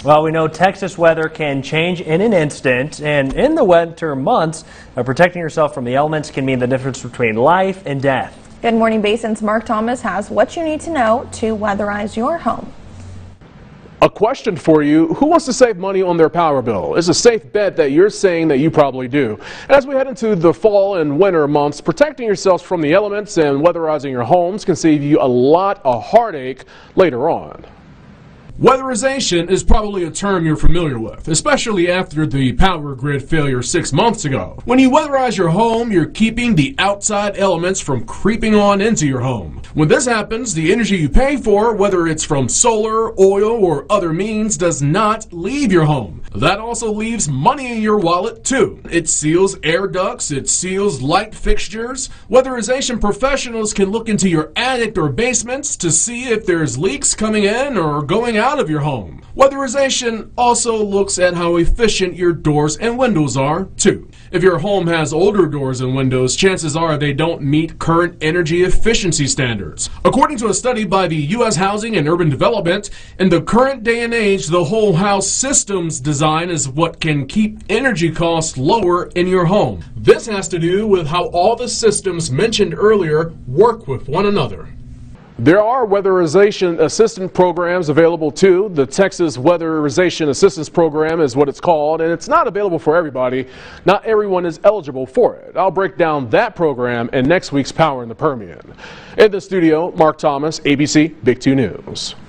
Well, we know Texas weather can change in an instant, and in the winter months, protecting yourself from the elements can mean the difference between life and death. Good morning, Basin's Mark Thomas has what you need to know to weatherize your home. A question for you: who wants to save money on their power bill? It's a safe bet that you're saying that you probably do. As we head into the fall and winter months, protecting yourselves from the elements and weatherizing your homes can save you a lot of heartache later on. Weatherization is probably a term you're familiar with, especially after the power grid failure 6 months ago. When you weatherize your home, you're keeping the outside elements from creeping on into your home. When this happens, the energy you pay for, whether it's from solar, oil, or other means, does not leave your home. That also leaves money in your wallet too. It seals air ducts, it seals light fixtures. Weatherization professionals can look into your attic or basements to see if there's leaks coming in or going out of your home. Weatherization also looks at how efficient your doors and windows are too. If your home has older doors and windows, chances are they don't meet current energy efficiency standards. According to a study by the U.S. Housing and Urban Development, in the current day and age, the whole house systems design is what can keep energy costs lower in your home. This has to do with how all the systems mentioned earlier work with one another. There are weatherization assistance programs available too. The Texas Weatherization Assistance Program is what it's called, and it's not available for everybody. Not everyone is eligible for it. I'll break down that program in next week's Power in the Permian. In the studio, Mark Thomas, ABC Big 2 News.